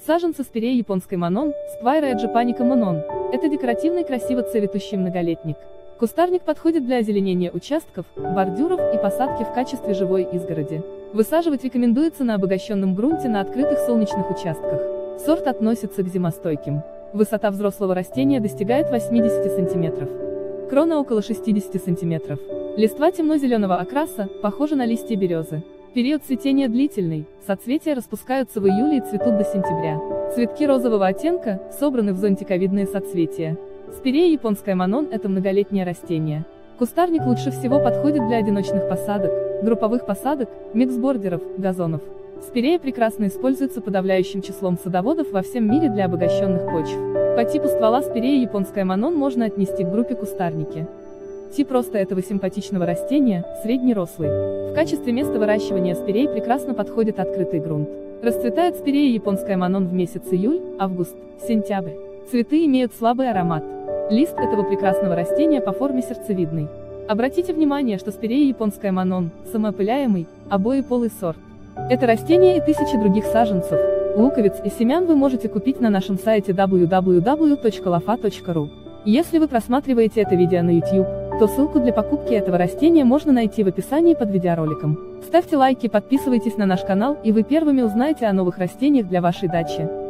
Саженцы спирея японской Манон, Сквайра Japonica Манон. Это декоративный красиво цветущий многолетник. Кустарник подходит для озеленения участков, бордюров и посадки в качестве живой изгороди. Высаживать рекомендуется на обогащенном грунте на открытых солнечных участках. Сорт относится к зимостойким. Высота взрослого растения достигает 80 см. Крона около 60 см. Листва темно-зеленого окраса, похожа на листья березы. Период цветения длительный, соцветия распускаются в июле и цветут до сентября. Цветки розового оттенка, собраны в зонтиковидные соцветия. Спирея японская Манон – это многолетнее растение. Кустарник лучше всего подходит для одиночных посадок, групповых посадок, миксбордеров, газонов. Спирея прекрасно используется подавляющим числом садоводов во всем мире для обогащенных почв. По типу ствола спирея японская Манон можно отнести к группе кустарники. Тип роста этого симпатичного растения – среднерослый. В качестве места выращивания спирей прекрасно подходит открытый грунт. Расцветает спирея японская Манон в месяц июль, август, сентябрь. Цветы имеют слабый аромат. Лист этого прекрасного растения по форме сердцевидный. Обратите внимание, что спирея японская Манон – самоопыляемый, обоеполый сорт. Это растение и тысячи других саженцев, луковиц и семян вы можете купить на нашем сайте www.lofa.ru. Если вы просматриваете это видео на YouTube, то ссылку для покупки этого растения можно найти в описании под видеороликом. Ставьте лайки, подписывайтесь на наш канал, и вы первыми узнаете о новых растениях для вашей дачи.